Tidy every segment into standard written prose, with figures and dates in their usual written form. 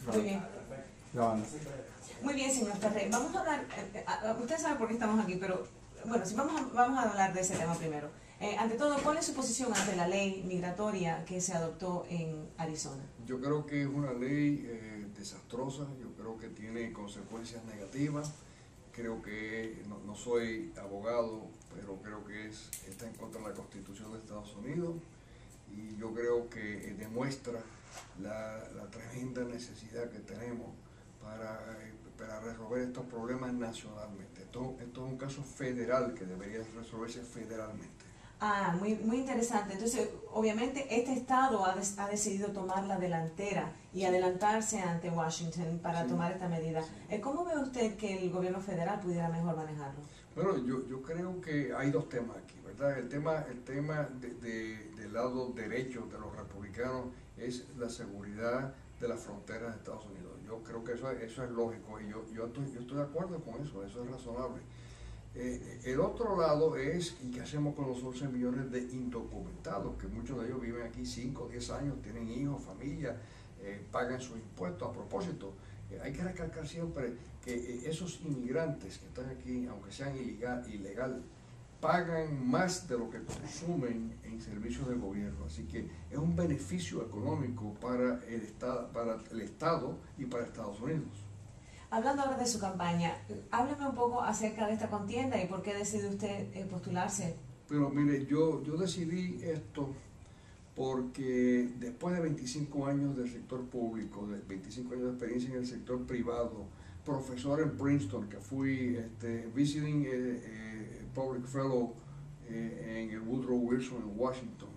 Muy bien. Muy bien, señor Ferrer. Vamos a hablar, usted sabe por qué estamos aquí, pero bueno, si vamos a hablar de ese tema primero. Ante todo, ¿cuál es su posición ante la ley migratoria que se adoptó en Arizona? Yo creo que es una ley desastrosa, yo creo que tiene consecuencias negativas, creo que, no soy abogado, pero creo que está en contra de la Constitución de Estados Unidos y yo creo que demuestra la tremenda necesidad que tenemos para resolver estos problemas nacionalmente. Esto es un caso federal que debería resolverse federalmente. Muy interesante. Entonces, obviamente, este estado ha decidido tomar la delantera y adelantarse ante Washington para tomar esta medida. ¿Cómo ve usted que el gobierno federal pudiera mejor manejarlo? Bueno, yo creo que hay dos temas aquí, ¿verdad? El tema del lado derecho de los republicanos es la seguridad de las fronteras de Estados Unidos. Yo creo que eso es lógico y yo estoy de acuerdo con eso es razonable. El otro lado es, ¿y qué hacemos con los 11 millones de indocumentados? Que muchos de ellos viven aquí 5 o 10 años, tienen hijos, familia, pagan sus impuestos. A propósito, hay que recalcar siempre que esos inmigrantes que están aquí, aunque sean ilegal, pagan más de lo que consumen en servicios del gobierno. Así que es un beneficio económico para el Estado y para Estados Unidos. Hablando ahora de su campaña, hábleme un poco acerca de esta contienda y por qué decide usted postularse. Pero mire, yo decidí esto porque después de 25 años del sector público, de 25 años de experiencia en el sector privado, profesor en Princeton, que fui visiting public fellow en el Woodrow Wilson en Washington,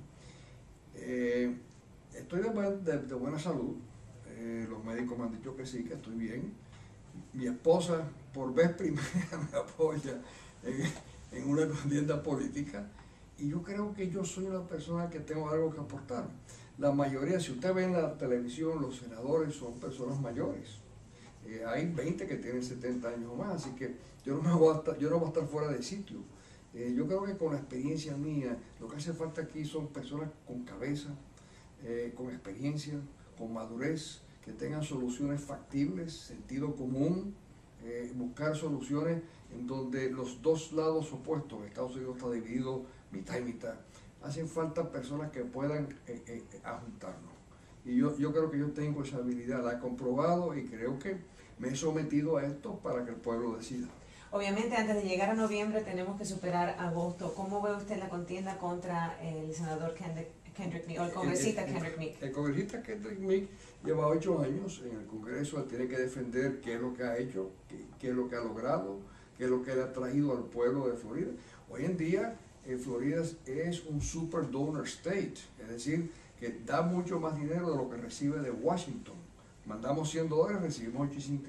estoy de buena salud, los médicos me han dicho que sí, que estoy bien. Mi esposa por vez primera me apoya en una contienda política y yo creo que yo soy una persona que tengo algo que aportar. La mayoría, si usted ve en la televisión, los senadores son personas mayores. Hay 20 que tienen 70 años o más, así que yo no voy a estar fuera de sitio. Yo creo que con la experiencia mía, lo que hace falta aquí son personas con cabeza, con experiencia, con madurez, que tengan soluciones factibles, sentido común, buscar soluciones en donde los dos lados opuestos, Estados Unidos está dividido mitad y mitad, hacen falta personas que puedan ajuntarnos. Y yo creo que yo tengo esa habilidad, la he comprobado y creo que me he sometido a esto para que el pueblo decida. Obviamente, antes de llegar a noviembre tenemos que superar agosto. ¿Cómo ve usted la contienda contra el senador Kendrick Meek, o el congresista Kendrick Meek? El congresista Kendrick Meek lleva 8 años en el Congreso, él tiene que defender qué es lo que ha hecho, qué es lo que ha logrado, qué es lo que le ha traído al pueblo de Florida. Hoy en día, Florida es un super donor state, es decir, que da mucho más dinero de lo que recibe de Washington. Mandamos $100, recibimos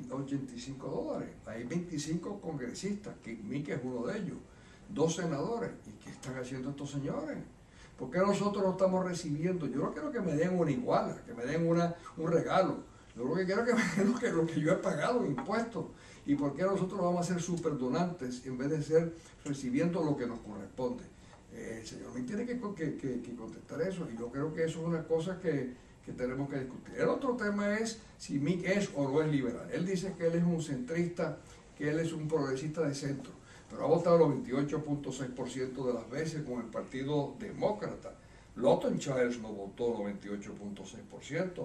$85. Hay 25 congresistas, que Meek es uno de ellos, 2 senadores. ¿Y qué están haciendo estos señores? ¿Por qué nosotros no estamos recibiendo? Yo no quiero que me den una iguala, que me den un regalo. Yo lo que quiero es que me den lo que yo he pagado en impuestos. ¿Y por qué nosotros vamos a ser super donantes en vez de ser recibiendo lo que nos corresponde? El señor Meek tiene que contestar eso, y yo creo que eso es una cosa que tenemos que discutir. El otro tema es si Meek es o no es liberal. Él dice que él es un centrista, que él es un progresista de centro, pero ha votado los 28.6% de las veces con el Partido Demócrata. Lawton Childs no votó los 28.6%,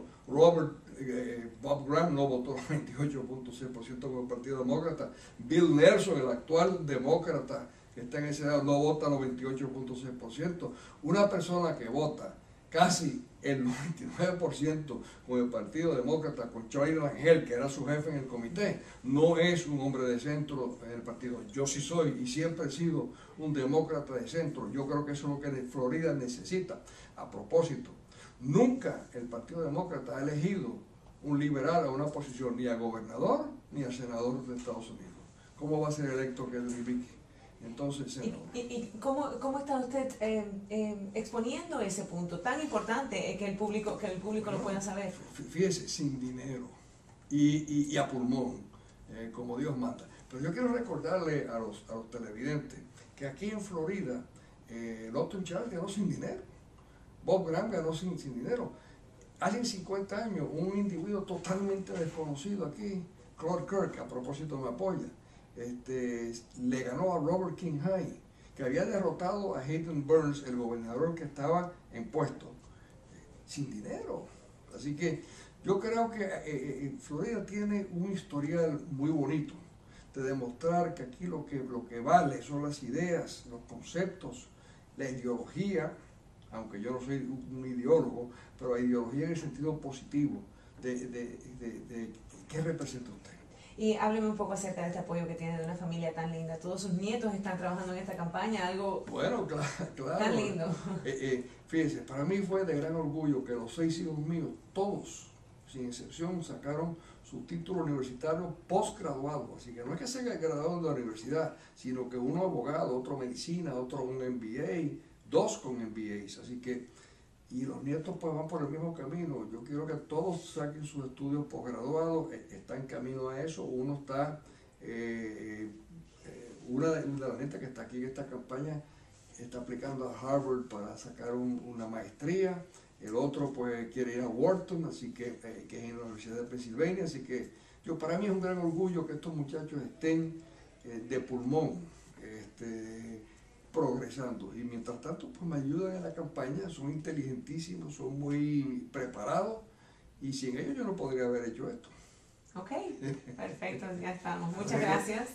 Bob Graham no votó los 28.6% con el Partido Demócrata, Bill Nelson, el actual demócrata que está en ese lado, no vota los 28.6%. Una persona que vota casi el 99% con el Partido Demócrata, con Charlie Rangel, que era su jefe en el comité, no es un hombre de centro en el partido. Yo sí soy y siempre he sido un demócrata de centro. Yo creo que eso es lo que Florida necesita. A propósito, nunca el Partido Demócrata ha elegido un liberal a una posición ni a gobernador ni a senador de Estados Unidos. ¿Cómo va a ser electo Kendrick Meek? Entonces, ¿Y cómo está usted exponiendo ese punto tan importante que el público lo pueda saber? Fíjese, sin dinero y a pulmón, como Dios manda. Pero yo quiero recordarle a los televidentes que aquí en Florida, Lawton Childs ganó sin dinero, Bob Graham ganó sin dinero. hace 50 años, un individuo totalmente desconocido aquí, Claude Kirk, a propósito me apoya, le ganó a Robert King High, que había derrotado a Hayden Burns, el gobernador que estaba en puesto, sin dinero. Así que yo creo que Florida tiene un historial muy bonito de demostrar que aquí lo que vale son las ideas, los conceptos, la ideología, aunque yo no soy un ideólogo, pero la ideología en el sentido positivo de qué representa usted. Y hábleme un poco acerca de este apoyo que tiene de una familia tan linda. Todos sus nietos están trabajando en esta campaña, algo bueno, claro, tan lindo. Fíjense, para mí fue de gran orgullo que los 6 hijos míos, todos, sin excepción, sacaron su título universitario postgraduado. Así que no es que se graduaron de la universidad, sino que uno abogado, otro medicina, otro un MBA, 2 con MBAs. Así que, y los nietos pues van por el mismo camino. Yo quiero que todos saquen sus estudios postgraduados, está en camino a eso. Uno está, una de las nietas que está aquí en esta campaña está aplicando a Harvard para sacar una maestría. El otro pues quiere ir a Wharton, así que es en la Universidad de Pensilvania. Así que para mí es un gran orgullo que estos muchachos estén de pulmón, progresando. Y mientras tanto pues me ayudan en la campaña, son inteligentísimos, son muy preparados, y sin ellos yo no podría haber hecho esto. Ok, perfecto, ya estamos. Muchas gracias.